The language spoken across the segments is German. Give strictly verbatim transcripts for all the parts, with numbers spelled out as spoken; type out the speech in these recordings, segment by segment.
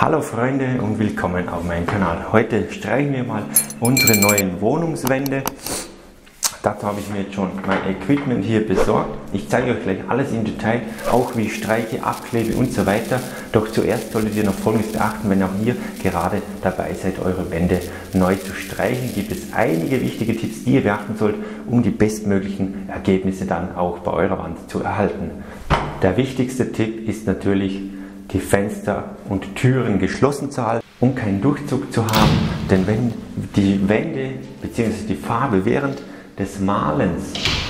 Hallo Freunde und willkommen auf meinem Kanal. Heute streichen wir mal unsere neuen Wohnungswände. Dazu habe ich mir jetzt schon mein Equipment hier besorgt. Ich zeige euch gleich alles im Detail, auch wie ich streiche, abklebe und so weiter. Doch zuerst solltet ihr noch Folgendes beachten: Wenn auch ihr gerade dabei seid, eure Wände neu zu streichen, gibt es einige wichtige Tipps, die ihr beachten sollt, um die bestmöglichen Ergebnisse dann auch bei eurer Wand zu erhalten. Der wichtigste Tipp ist natürlich, die Fenster und Türen geschlossen zu halten, um keinen Durchzug zu haben. Denn wenn die Wände bzw. die Farbe während des Malens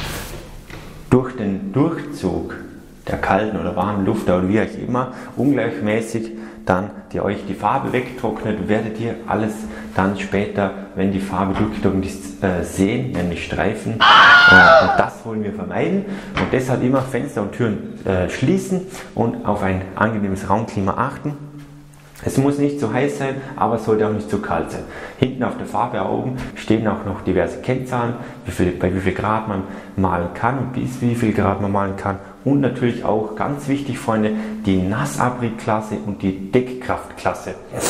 durch den Durchzug der kalten oder warmen Luft oder wie auch immer ungleichmäßig dann die euch die Farbe wegtrocknet, werdet ihr alles dann später, wenn die Farbe durchgetrocknet ist, äh, sehen, nämlich Streifen. Äh, und das wollen wir vermeiden. Und deshalb immer Fenster und Türen äh, schließen und auf ein angenehmes Raumklima achten. Es muss nicht zu heiß sein, aber es sollte auch nicht zu kalt sein. Hinten auf der Farbe oben stehen auch noch diverse Kennzahlen, wie viel, bei wie viel Grad man malen kann und bis wie viel Grad man malen kann. Und natürlich auch, ganz wichtig Freunde, die Nassabriebklasse und die Deckkraftklasse.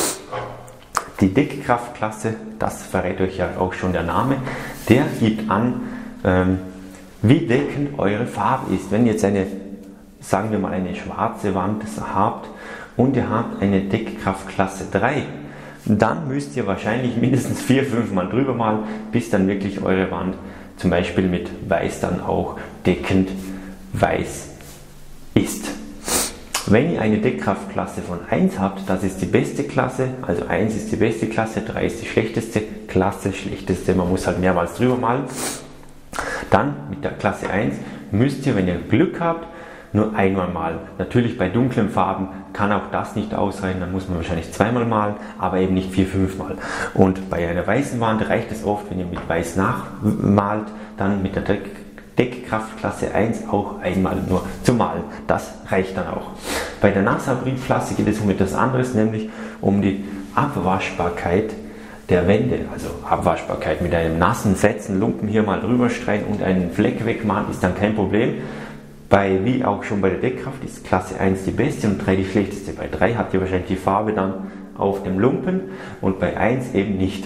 Die Deckkraftklasse, das verrät euch ja auch schon der Name, der gibt an, ähm, wie deckend eure Farbe ist. Wenn ihr jetzt eine, sagen wir mal, eine schwarze Wand habt, und ihr habt eine Deckkraftklasse drei, dann müsst ihr wahrscheinlich mindestens vier, fünf Mal drüber malen, bis dann wirklich eure Wand zum Beispiel mit Weiß dann auch deckend weiß ist. Wenn ihr eine Deckkraftklasse von eins habt, das ist die beste Klasse, also eins ist die beste Klasse, drei ist die schlechteste Klasse, schlechteste, man muss halt mehrmals drüber malen. Dann mit der Klasse eins müsst ihr, wenn ihr Glück habt, nur einmal malen. Natürlich bei dunklen Farben kann auch das nicht ausreichen, dann muss man wahrscheinlich zweimal malen, aber eben nicht vier, fünf Mal. Und bei einer weißen Wand reicht es oft, wenn ihr mit Weiß nachmalt, dann mit der Deck Deckkraftklasse eins auch einmal nur zu malen. Das reicht dann auch. Bei der Nassabriebklasse geht es um etwas anderes, nämlich um die Abwaschbarkeit der Wände. Also Abwaschbarkeit mit einem nassen, fetzen Lumpen hier mal drüber streichen und einen Fleck wegmalen ist dann kein Problem. Bei, wie auch schon bei der Deckkraft, ist Klasse eins die beste und drei die schlechteste. Bei drei habt ihr wahrscheinlich die Farbe dann auf dem Lumpen und bei eins eben nicht.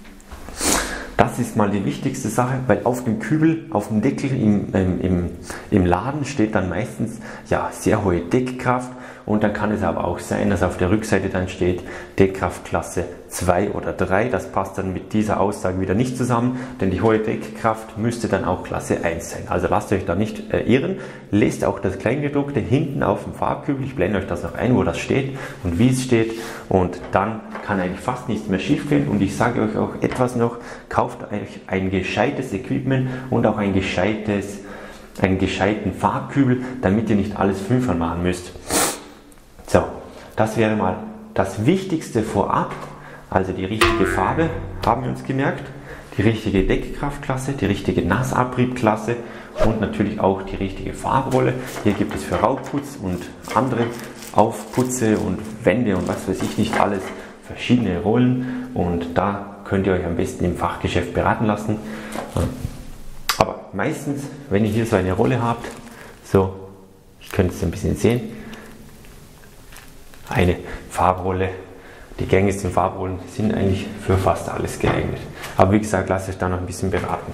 Das ist mal die wichtigste Sache, weil auf dem Kübel, auf dem Deckel im, ähm, im, im Laden steht dann meistens ja, sehr hohe Deckkraft. Und dann kann es aber auch sein, dass auf der Rückseite dann steht Deckkraftklasse zwei oder drei. Das passt dann mit dieser Aussage wieder nicht zusammen, denn die hohe Deckkraft müsste dann auch Klasse eins sein. Also lasst euch da nicht äh, irren. Lest auch das Kleingedruckte hinten auf dem Farbkübel. Ich blende euch das noch ein, wo das steht und wie es steht. Und dann kann eigentlich fast nichts mehr schief gehen. Und ich sage euch auch etwas noch, kauft euch ein gescheites Equipment und auch ein gescheites, einen gescheiten Farbkübel, damit ihr nicht alles fünfmal machen müsst. So, das wäre mal das Wichtigste vorab, also die richtige Farbe haben wir uns gemerkt, die richtige Deckkraftklasse, die richtige Nassabriebklasse und natürlich auch die richtige Farbrolle. Hier gibt es für Rauputz und andere Aufputze und Wände und was weiß ich nicht alles verschiedene Rollen und da könnt ihr euch am besten im Fachgeschäft beraten lassen. Aber meistens, wenn ihr hier so eine Rolle habt, so, ich könnte es ein bisschen sehen, eine Farbrolle. Die gängigsten Farbrollen sind eigentlich für fast alles geeignet. Aber wie gesagt, lasst euch da noch ein bisschen beraten.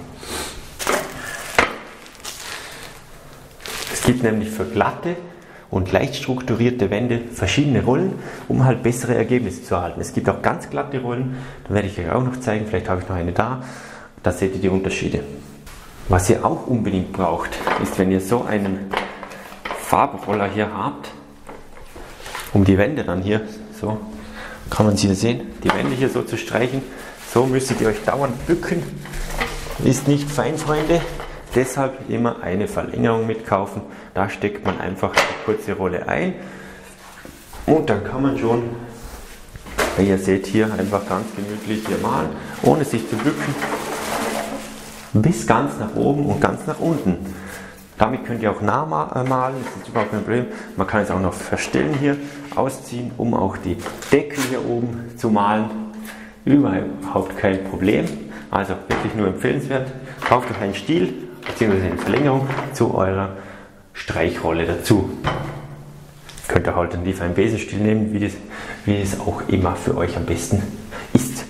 Es gibt nämlich für glatte und leicht strukturierte Wände verschiedene Rollen, um halt bessere Ergebnisse zu erhalten. Es gibt auch ganz glatte Rollen, da werde ich euch auch noch zeigen, vielleicht habe ich noch eine da. Da seht ihr die Unterschiede. Was ihr auch unbedingt braucht, ist, wenn ihr so einen Farbroller hier habt, um die Wände dann hier, so kann man sie hier sehen, die Wände hier so zu streichen. So müsstet ihr euch dauernd bücken. Ist nicht fein, Freunde. Deshalb immer eine Verlängerung mitkaufen. Da steckt man einfach die kurze Rolle ein. Und dann kann man schon, wie ihr seht hier, einfach ganz gemütlich hier malen, ohne sich zu bücken. Bis ganz nach oben und ganz nach unten. Damit könnt ihr auch nah malen, das ist überhaupt kein Problem. Man kann es auch noch verstellen hier, ausziehen, um auch die Deckel hier oben zu malen. Überhaupt kein Problem. Also wirklich nur empfehlenswert. Kauft euch einen Stiel bzw. eine Verlängerung zu eurer Streichrolle dazu. Könnt ihr alternativ einen Besenstiel nehmen, wie das, wie das auch immer für euch am besten ist.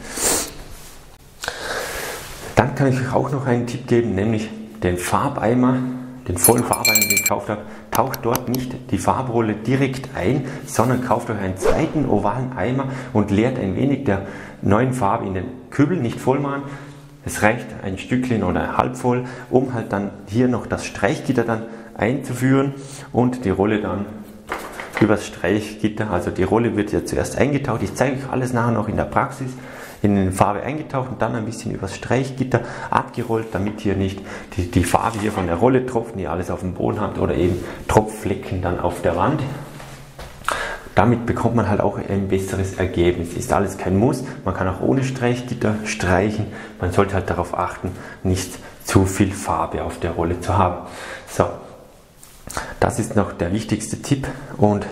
Dann kann ich euch auch noch einen Tipp geben, nämlich den Farbeimer, den vollen Farbeimer, den ich gekauft habe. Taucht dort nicht die Farbrolle direkt ein, sondern kauft euch einen zweiten ovalen Eimer und leert ein wenig der neuen Farbe in den Kübel, nicht voll machen. Es reicht ein Stückchen oder halb voll, um halt dann hier noch das Streichgitter dann einzuführen und die Rolle dann übers Streichgitter, also die Rolle wird ja zuerst eingetaucht. Ich zeige euch alles nachher noch in der Praxis, in die Farbe eingetaucht und dann ein bisschen übers Streichgitter abgerollt, damit hier nicht die, die Farbe hier von der Rolle tropft, ihr alles auf dem Boden habt oder eben Tropfflecken dann auf der Wand. Damit bekommt man halt auch ein besseres Ergebnis. Ist alles kein Muss, man kann auch ohne Streichgitter streichen. Man sollte halt darauf achten, nicht zu viel Farbe auf der Rolle zu haben. So, das ist noch der wichtigste Tipp und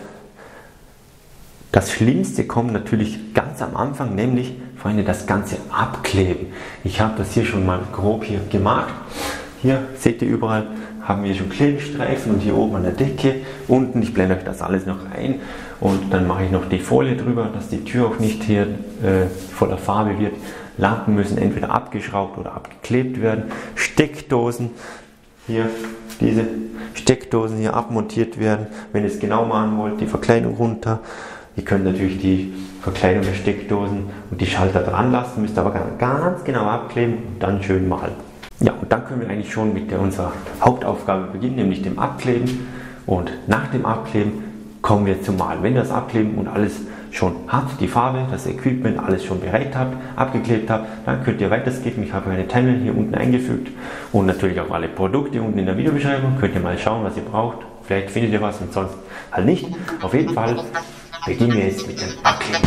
das Schlimmste kommt natürlich ganz am Anfang, nämlich, Freunde, das ganze Abkleben. Ich habe das hier schon mal grob hier gemacht. Hier seht ihr überall, haben wir schon Klebestreifen und hier oben an der Decke, unten, ich blende euch das alles noch ein und dann mache ich noch die Folie drüber, dass die Tür auch nicht hier äh, voller Farbe wird. Lampen müssen entweder abgeschraubt oder abgeklebt werden. Steckdosen, hier diese Steckdosen hier abmontiert werden, wenn ihr es genau machen wollt, die Verkleidung runter. Ihr könnt natürlich die Verkleidung der Steckdosen und die Schalter dran lassen, müsst aber ganz genau abkleben und dann schön malen. Ja, und dann können wir eigentlich schon mit der, unserer Hauptaufgabe beginnen, nämlich dem Abkleben. Und nach dem Abkleben kommen wir zum Malen. Wenn ihr das Abkleben und alles schon habt, die Farbe, das Equipment, alles schon bereit habt, abgeklebt habt, dann könnt ihr weiterskippen. Ich habe eine Timeline hier unten eingefügt und natürlich auch alle Produkte unten in der Videobeschreibung. Könnt ihr mal schauen, was ihr braucht. Vielleicht findet ihr was und sonst halt nicht. Auf jeden Fall beginnen wir jetzt mit dem Abkleben.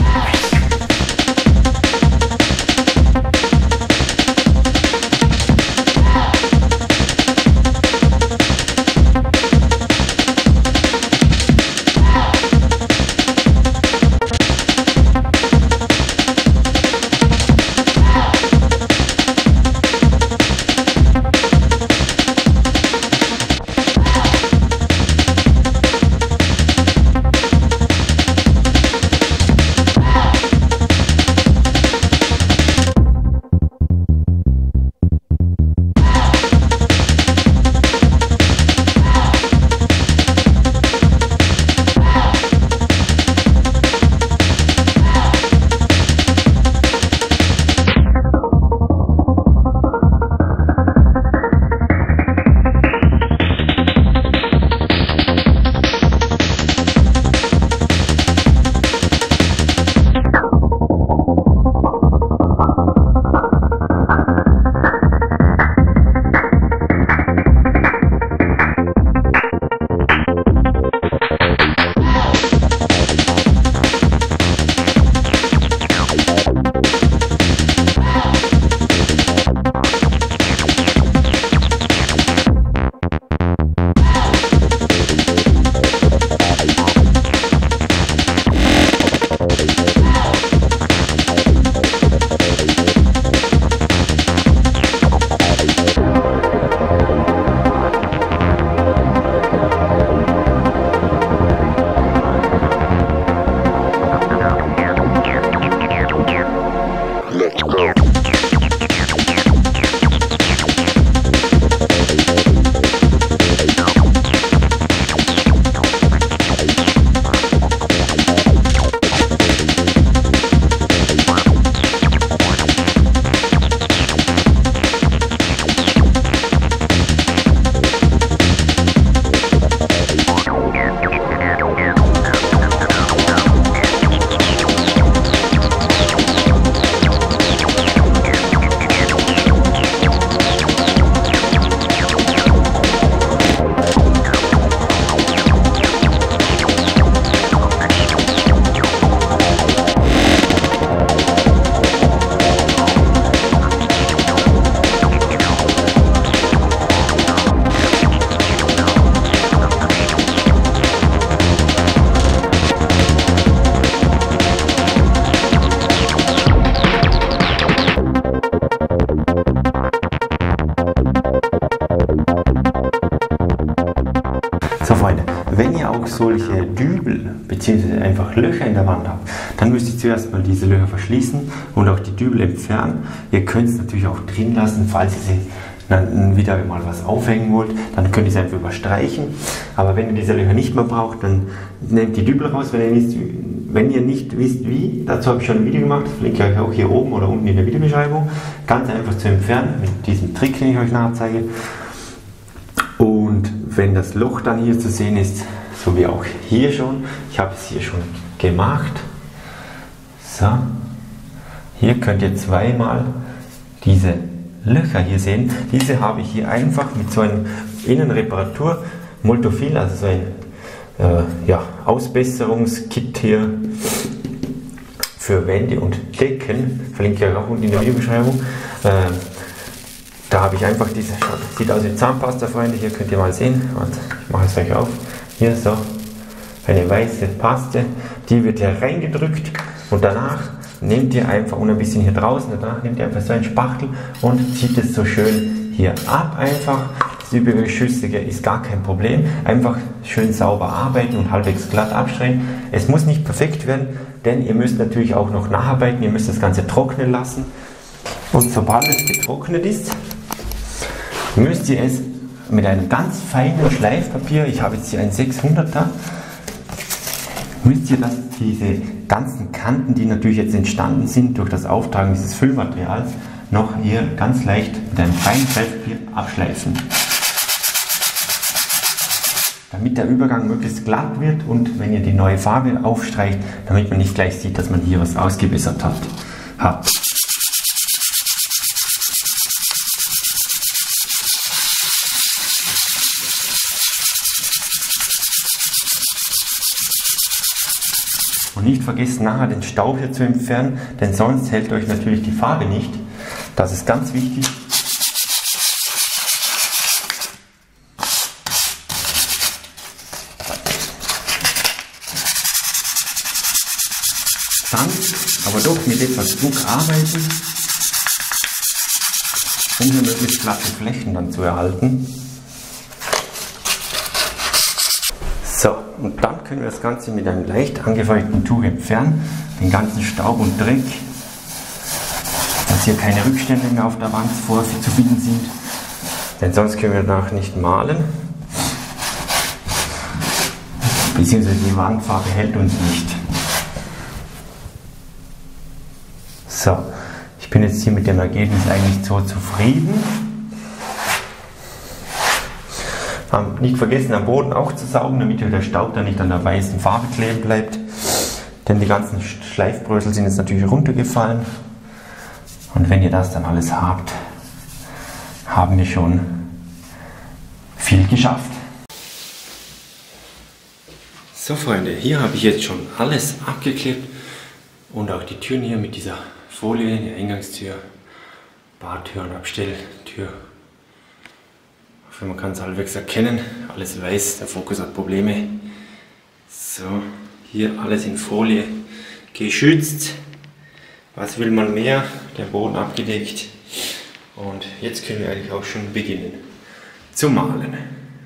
So Freunde, wenn ihr auch solche Dübel einfach Löcher in der Wand habt, dann müsst ihr zuerst mal diese Löcher verschließen und auch die Dübel entfernen. Ihr könnt es natürlich auch drin lassen, falls ihr sie dann wieder mal was aufhängen wollt, dann könnt ihr es einfach überstreichen. Aber wenn ihr diese Löcher nicht mehr braucht, dann nehmt die Dübel raus. Wenn ihr nicht, wenn ihr nicht wisst wie, dazu habe ich schon ein Video gemacht, das verlinke ich euch auch hier oben oder unten in der Videobeschreibung. Ganz einfach zu entfernen mit diesem Trick, den ich euch nachzeige. Und wenn das Loch dann hier zu sehen ist, so wie auch hier schon, ich habe es hier schon gemacht. So, hier könnt ihr zweimal diese Löcher hier sehen. Diese habe ich hier einfach mit so einem Innenreparatur Multofil, also so ein äh, ja, Ausbesserungskit hier für Wände und Decken, verlinke ich euch auch unten in der Videobeschreibung. Äh, da habe ich einfach diese, sieht aus wie Zahnpasta, Freunde, hier könnt ihr mal sehen. Warte, ich mache es euch auf. Hier so eine weiße Paste, die wird hier reingedrückt und danach nehmt ihr einfach und ein bisschen hier draußen, danach nehmt ihr einfach so einen Spachtel und zieht es so schön hier ab einfach. Das Überschüssige ist gar kein Problem. Einfach schön sauber arbeiten und halbwegs glatt abstreichen. Es muss nicht perfekt werden, denn ihr müsst natürlich auch noch nacharbeiten. Ihr müsst das Ganze trocknen lassen. Und sobald es getrocknet ist, müsst ihr es mit einem ganz feinen Schleifpapier, ich habe jetzt hier ein sechshunderter, müsst ihr das, diese ganzen Kanten, die natürlich jetzt entstanden sind durch das Auftragen dieses Füllmaterials, noch hier ganz leicht mit einem feinen Schleifpapier abschleifen. Damit der Übergang möglichst glatt wird und wenn ihr die neue Farbe aufstreicht, damit man nicht gleich sieht, dass man hier was ausgebessert hat. hat. Und nicht vergessen, nachher den Staub hier zu entfernen, denn sonst hält euch natürlich die Farbe nicht. Das ist ganz wichtig. Sanft, aber doch mit etwas Druck arbeiten, um hier möglichst glatte Flächen dann zu erhalten. So, und dann können wir das Ganze mit einem leicht angefeuchteten Tuch entfernen, den ganzen Staub und Dreck, dass hier keine Rückstände mehr auf der Wand vorzufinden sind, denn sonst können wir danach nicht malen, beziehungsweise die Wandfarbe hält uns nicht. So, ich bin jetzt hier mit dem Ergebnis eigentlich so zufrieden. Nicht vergessen, am Boden auch zu saugen, damit der Staub dann nicht an der weißen Farbe kleben bleibt. Denn die ganzen Schleifbrösel sind jetzt natürlich runtergefallen. Und wenn ihr das dann alles habt, haben wir schon viel geschafft. So Freunde, hier habe ich jetzt schon alles abgeklebt und auch die Türen hier mit dieser Folie, die Eingangstür, Badtür und Abstelltür. Man kann es halbwegs erkennen, alles weiß, der Fokus hat Probleme. So, hier alles in Folie geschützt. Was will man mehr? Der Boden abgedeckt. Und jetzt können wir eigentlich auch schon beginnen zu malen.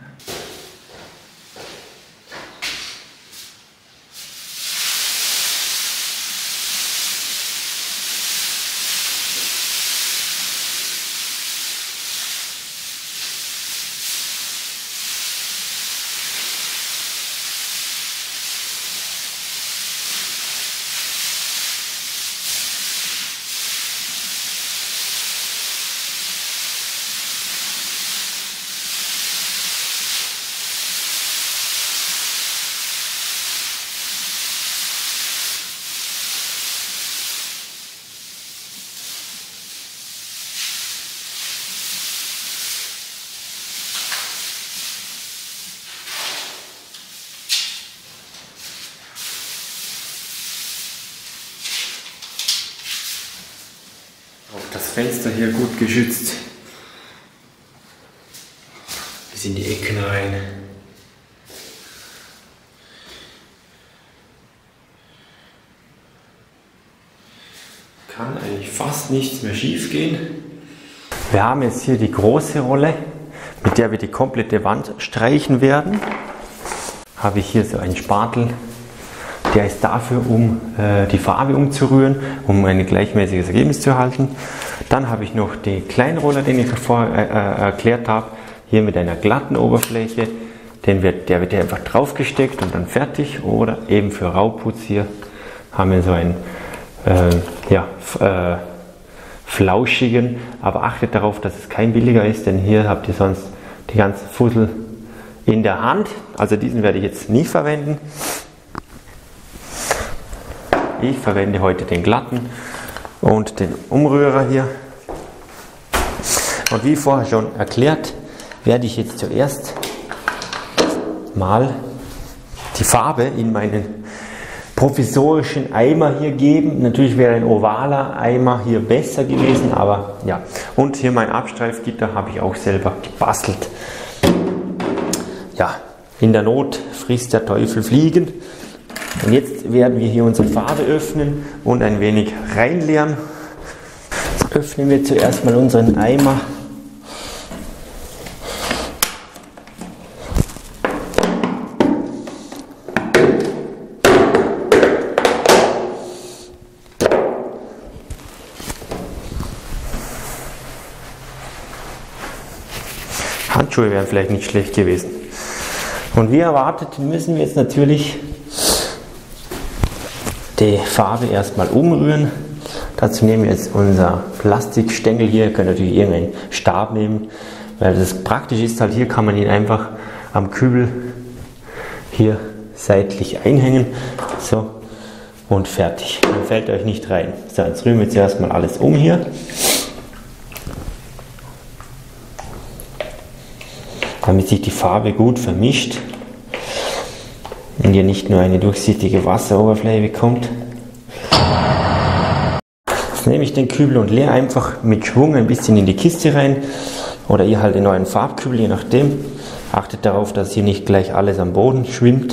Das Fenster hier gut geschützt, bis in die Ecken rein. Kann eigentlich fast nichts mehr schief gehen. Wir haben jetzt hier die große Rolle, mit der wir die komplette Wand streichen werden. Habe ich hier so einen Spatel, Der ist dafür, um äh, die Farbe umzurühren, um ein gleichmäßiges Ergebnis zu erhalten. Dann habe ich noch den Kleinroller, den ich vorher äh, äh, erklärt habe, hier mit einer glatten Oberfläche. Den wird, der wird hier einfach draufgesteckt und dann fertig. Oder eben für Rauputz hier haben wir so einen äh, ja, äh, flauschigen, aber achtet darauf, dass es kein billiger ist, denn hier habt ihr sonst die ganze Fussel in der Hand. Also diesen werde ich jetzt nicht verwenden. Ich verwende heute den glatten und den Umrührer hier. Und wie vorher schon erklärt, werde ich jetzt zuerst mal die Farbe in meinen provisorischen Eimer hier geben. Natürlich wäre ein ovaler Eimer hier besser gewesen, aber ja. Und hier mein Abstreifgitter habe ich auch selber gebastelt. Ja, in der Not frisst der Teufel Fliegen. Und jetzt werden wir hier unsere Farbe öffnen und ein wenig reinleeren. Jetzt öffnen wir zuerst mal unseren Eimer. Handschuhe wären vielleicht nicht schlecht gewesen. Und wie erwartet müssen wir jetzt natürlich die Farbe erstmal umrühren. Dazu nehmen wir jetzt unser Plastikstängel hier. Ihr könnt natürlich irgendeinen Stab nehmen, weil das praktisch ist halt, hier kann man ihn einfach am Kübel hier seitlich einhängen. So, und fertig. Dann fällt euch nicht rein. So, jetzt rühren wir zuerst mal alles um hier. Damit sich die Farbe gut vermischt und ihr nicht nur eine durchsichtige Wasseroberfläche bekommt. Jetzt nehme ich den Kübel und leere einfach mit Schwung ein bisschen in die Kiste rein oder ihr halt in euren Farbkübel, je nachdem. Achtet darauf, dass hier nicht gleich alles am Boden schwimmt.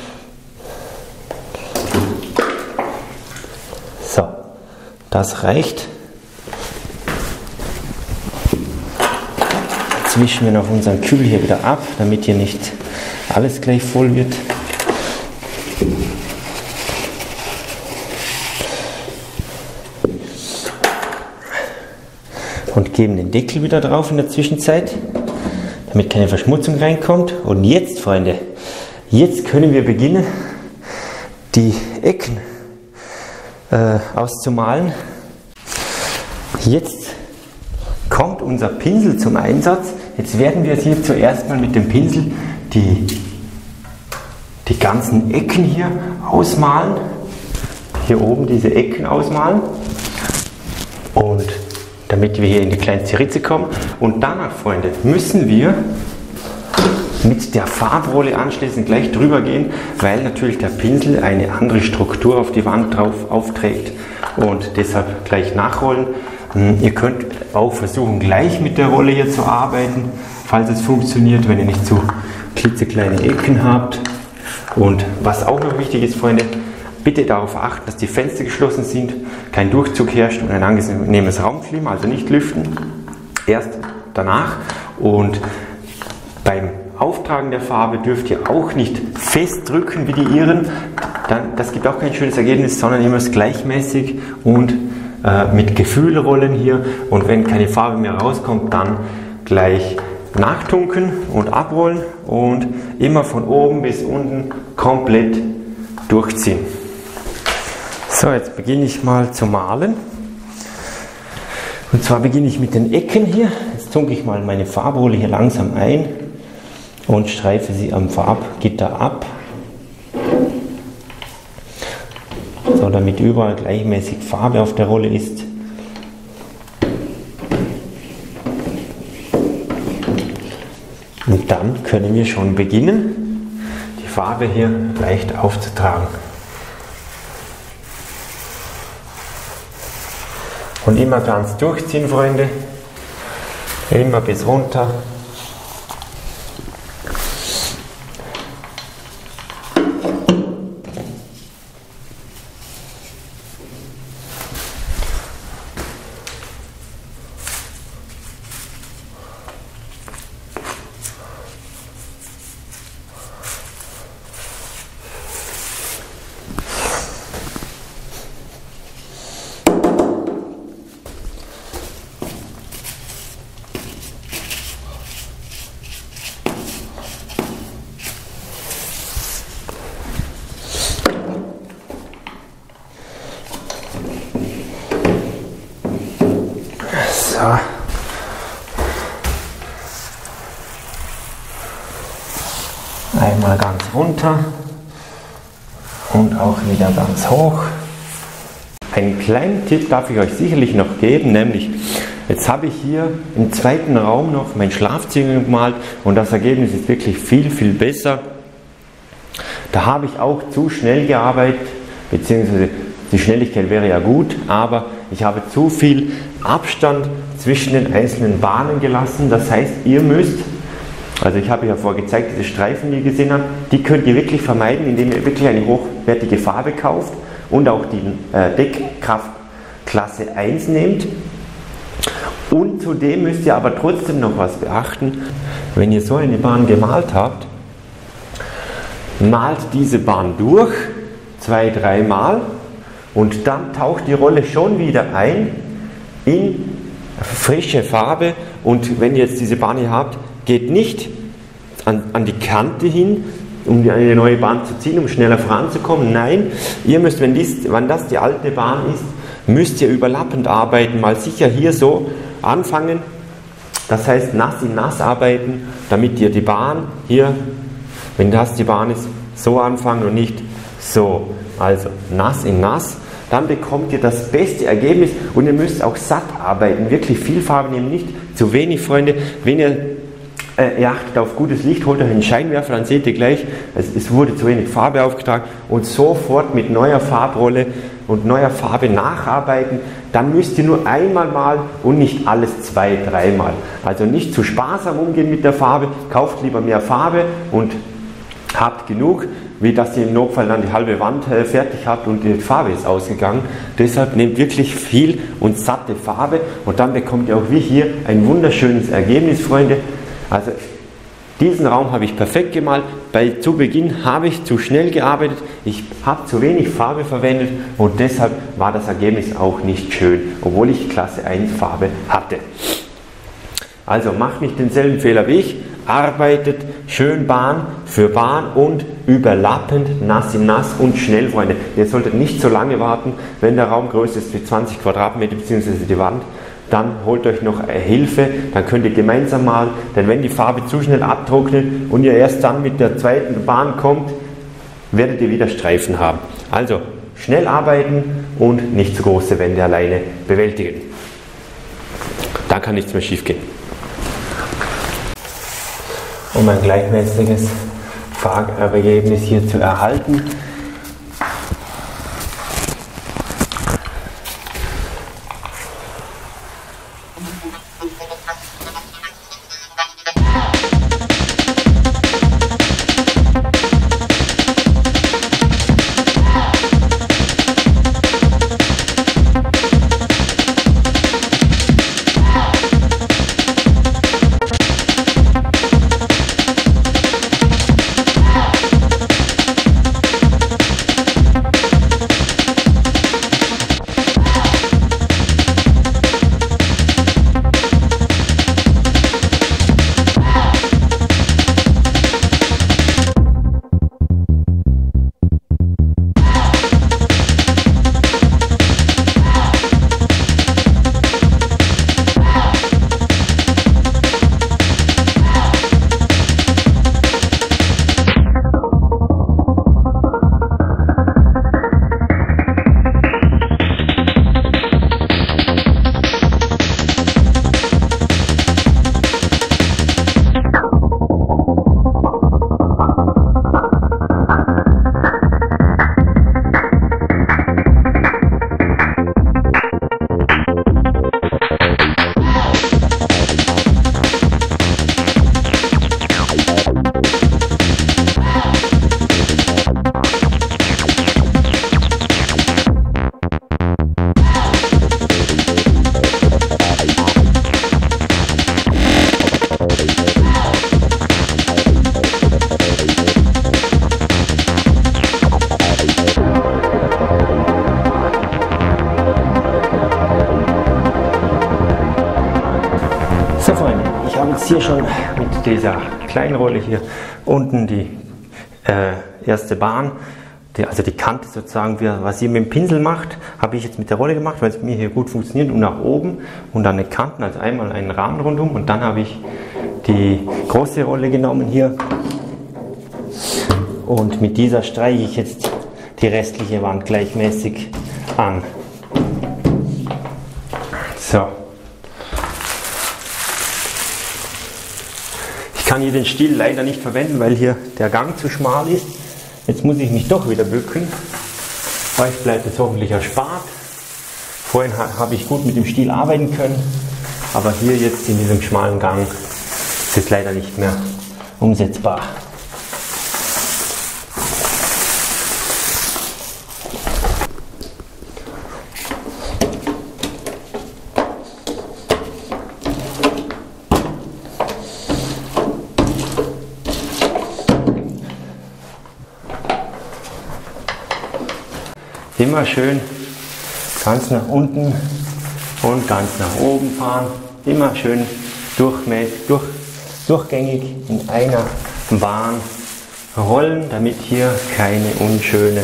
So, das reicht. Jetzt wischen wir noch unseren Kübel hier wieder ab, damit hier nicht alles gleich voll wird. Und geben den Deckel wieder drauf in der Zwischenzeit, damit keine Verschmutzung reinkommt. Und jetzt, Freunde, jetzt können wir beginnen, die Ecken äh, auszumalen. Jetzt kommt unser Pinsel zum Einsatz. Jetzt werden wir hier zuerst mal mit dem Pinsel die, die ganzen Ecken hier ausmalen. Hier oben diese Ecken ausmalen. Und damit wir hier in die kleinste Ritze kommen. Und danach, Freunde, müssen wir mit der Farbrolle anschließend gleich drüber gehen, weil natürlich der Pinsel eine andere Struktur auf die Wand drauf aufträgt. Und deshalb gleich nachrollen. Ihr könnt auch versuchen, gleich mit der Rolle hier zu arbeiten, falls es funktioniert, wenn ihr nicht so klitzekleine Ecken habt. Und was auch noch wichtig ist, Freunde, bitte darauf achten, dass die Fenster geschlossen sind, kein Durchzug herrscht und ein angenehmes Raumklima, also nicht lüften. Erst danach. Und beim Auftragen der Farbe dürft ihr auch nicht festdrücken wie die Iren. Dann, das gibt auch kein schönes Ergebnis, sondern immer gleichmäßig und äh, mit Gefühl rollen hier. Und wenn keine Farbe mehr rauskommt, dann gleich nachtunken und abrollen und immer von oben bis unten komplett durchziehen. So, jetzt beginne ich mal zu malen. Und zwar beginne ich mit den Ecken hier. Jetzt tunke ich mal meine Farbrolle hier langsam ein und streife sie am Farbgitter ab. So, damit überall gleichmäßig Farbe auf der Rolle ist. Und dann können wir schon beginnen, die Farbe hier leicht aufzutragen. Und immer ganz durchziehen, Freunde. Immer bis runter. So. Einmal ganz runter und auch wieder ganz hoch. Einen kleinen Tipp darf ich euch sicherlich noch geben, nämlich jetzt habe ich hier im zweiten Raum noch mein Schlafzimmer gemalt und das Ergebnis ist wirklich viel, viel besser. Da habe ich auch zu schnell gearbeitet, beziehungsweise die Schnelligkeit wäre ja gut, aber ich habe zu viel Abstand zwischen den einzelnen Bahnen gelassen. Das heißt, ihr müsst, also ich habe ja vorher gezeigt, diese Streifen, die ihr gesehen habt, die könnt ihr wirklich vermeiden, indem ihr wirklich eine hochwertige Farbe kauft und auch die äh, Deckkraft Klasse eins nehmt. Und zudem müsst ihr aber trotzdem noch was beachten. Wenn ihr so eine Bahn gemalt habt, malt diese Bahn durch, zwei, dreimal, und dann taucht die Rolle schon wieder ein in frische Farbe. Und wenn ihr jetzt diese Bahn hier habt, geht nicht an, an die Kante hin, um eine neue Bahn zu ziehen, um schneller voranzukommen. Nein, ihr müsst, wenn, dies, wenn das die alte Bahn ist, müsst ihr überlappend arbeiten. Mal sicher hier so anfangen, das heißt nass in nass arbeiten, damit ihr die Bahn hier, wenn das die Bahn ist, so anfangen und nicht so. Also nass in nass, dann bekommt ihr das beste Ergebnis und ihr müsst auch satt arbeiten, wirklich viel Farbe nehmen, nicht zu wenig, Freunde. Wenn ihr, äh, ihr achtet auf gutes Licht, holt euch einen Scheinwerfer, dann seht ihr gleich, es, es wurde zu wenig Farbe aufgetragen und sofort mit neuer Farbrolle und neuer Farbe nacharbeiten. Dann müsst ihr nur einmal malen und nicht alles zwei, dreimal. Also nicht zu sparsam umgehen mit der Farbe, kauft lieber mehr Farbe und habt genug, wie dass ihr im Notfall dann die halbe Wand äh, fertig habt und die Farbe ist ausgegangen. Deshalb nehmt wirklich viel und satte Farbe und dann bekommt ihr auch wie hier ein wunderschönes Ergebnis, Freunde. Also diesen Raum habe ich perfekt gemalt. Bei, zu Beginn habe ich zu schnell gearbeitet, ich habe zu wenig Farbe verwendet und deshalb war das Ergebnis auch nicht schön, obwohl ich Klasse eins Farbe hatte. Also macht nicht denselben Fehler wie ich, arbeitet schön Bahn für Bahn und überlappend, nass in nass und schnell, Freunde. Ihr solltet nicht so lange warten, wenn der Raum größer ist wie zwanzig Quadratmeter bzw. die Wand, dann holt euch noch Hilfe, dann könnt ihr gemeinsam malen, denn wenn die Farbe zu schnell abtrocknet und ihr erst dann mit der zweiten Bahn kommt, werdet ihr wieder Streifen haben. Also schnell arbeiten und nicht zu große Wände alleine bewältigen. Dann kann nichts mehr schief gehen. Um ein gleichmäßiges Farbergebnis hier zu erhalten, Hier schon mit dieser kleinen Rolle hier unten die äh, erste Bahn die, also die Kante sozusagen, was ihr mit dem Pinsel macht, habe ich jetzt mit der Rolle gemacht, weil es mir hier gut funktioniert und nach oben und dann eine Kanten, also einmal einen Rahmen rundum und dann habe ich die große Rolle genommen hier und mit dieser streiche ich jetzt die restliche Wand gleichmäßig an. So. Ich kann hier den Stiel leider nicht verwenden, weil hier der Gang zu schmal ist. Jetzt muss ich mich doch wieder bücken. Euch bleibt es hoffentlich erspart. Vorhin habe ich gut mit dem Stiel arbeiten können, aber hier jetzt in diesem schmalen Gang ist es leider nicht mehr umsetzbar. Immer schön ganz nach unten und ganz nach oben fahren. Immer schön durchmäßig, durch, durchgängig in einer Bahn rollen, damit hier keine unschönen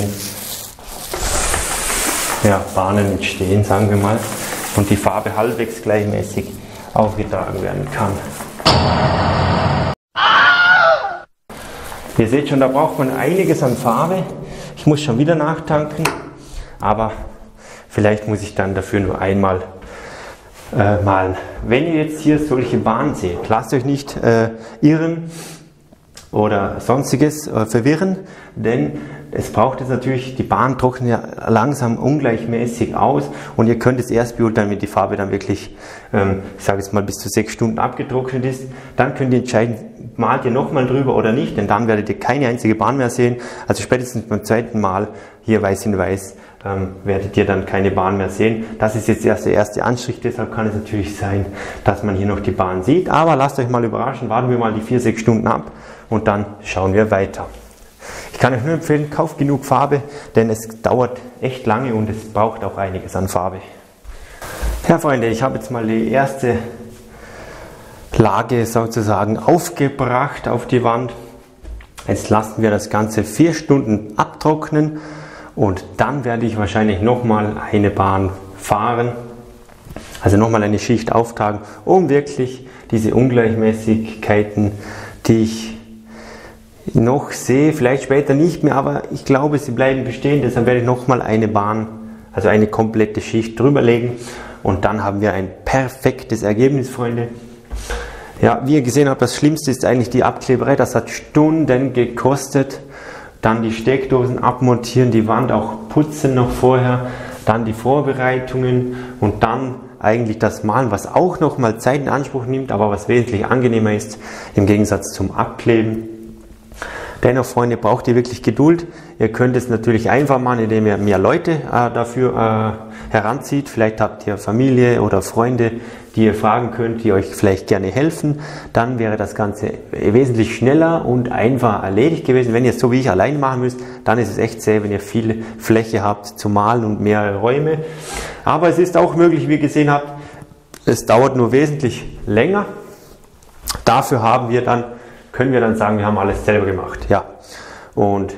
ja, Bahnen entstehen, sagen wir mal, und die Farbe halbwegs gleichmäßig aufgetragen werden kann. Ihr seht schon, da braucht man einiges an Farbe. Ich muss schon wieder nachtanken. Aber vielleicht muss ich dann dafür nur einmal äh, malen. Wenn ihr jetzt hier solche Bahnen seht, lasst euch nicht äh, irren oder sonstiges äh, verwirren, denn es braucht jetzt natürlich, die Bahn trocknet ja langsam ungleichmäßig aus und ihr könnt es erst beurteilen, wenn die Farbe dann wirklich, ähm, ich sage jetzt mal, bis zu sechs Stunden abgetrocknet ist. Dann könnt ihr entscheiden, malt ihr nochmal drüber oder nicht, denn dann werdet ihr keine einzige Bahn mehr sehen. Also spätestens beim zweiten Mal hier weiß in weiß ähm, werdet ihr dann keine Bahn mehr sehen. Das ist jetzt erst der erste Anstrich, deshalb kann es natürlich sein, dass man hier noch die Bahn sieht. Aber lasst euch mal überraschen, warten wir mal die vier, sechs Stunden ab und dann schauen wir weiter. Ich kann euch nur empfehlen, kauft genug Farbe, denn es dauert echt lange und es braucht auch einiges an Farbe. Ja, Freunde, ich habe jetzt mal die erste Lage sozusagen aufgebracht auf die Wand. Jetzt lassen wir das Ganze vier Stunden abtrocknen und dann werde ich wahrscheinlich nochmal eine Bahn fahren, also nochmal eine Schicht auftragen, um wirklich diese Ungleichmäßigkeiten, die ich noch sehe, vielleicht später nicht mehr, aber ich glaube, sie bleiben bestehen, deshalb werde ich nochmal eine Bahn, also eine komplette Schicht drüber legen und dann haben wir ein perfektes Ergebnis, Freunde. Ja, wie ihr gesehen habt, das Schlimmste ist eigentlich die Abkleberei, das hat Stunden gekostet, dann die Steckdosen abmontieren, die Wand auch putzen noch vorher, dann die Vorbereitungen und dann eigentlich das Malen, was auch nochmal Zeit in Anspruch nimmt, aber was wesentlich angenehmer ist im Gegensatz zum Abkleben. Dennoch, Freunde, braucht ihr wirklich Geduld. Ihr könnt es natürlich einfach machen, indem ihr mehr Leute äh, dafür äh, heranzieht. Vielleicht habt ihr Familie oder Freunde, die ihr fragen könnt, die euch vielleicht gerne helfen. Dann wäre das Ganze wesentlich schneller und einfacher erledigt gewesen. Wenn ihr es so wie ich allein machen müsst, dann ist es echt zäh, wenn ihr viel Fläche habt zu malen und mehrere Räume. Aber es ist auch möglich, wie ihr gesehen habt, es dauert nur wesentlich länger. Dafür haben wir dann können wir dann sagen, wir haben alles selber gemacht. Ja. Und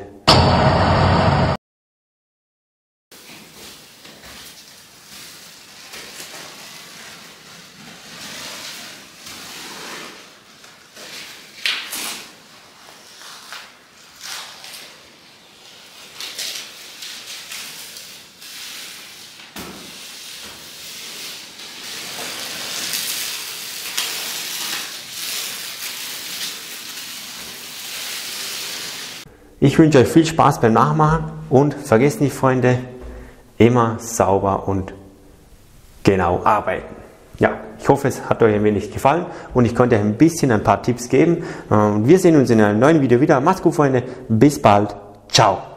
ich wünsche euch viel Spaß beim Nachmachen und vergesst nicht, Freunde, immer sauber und genau arbeiten. Ja, ich hoffe, es hat euch ein wenig gefallen und ich konnte euch ein bisschen ein paar Tipps geben. Wir sehen uns in einem neuen Video wieder. Macht's gut, Freunde. Bis bald. Ciao.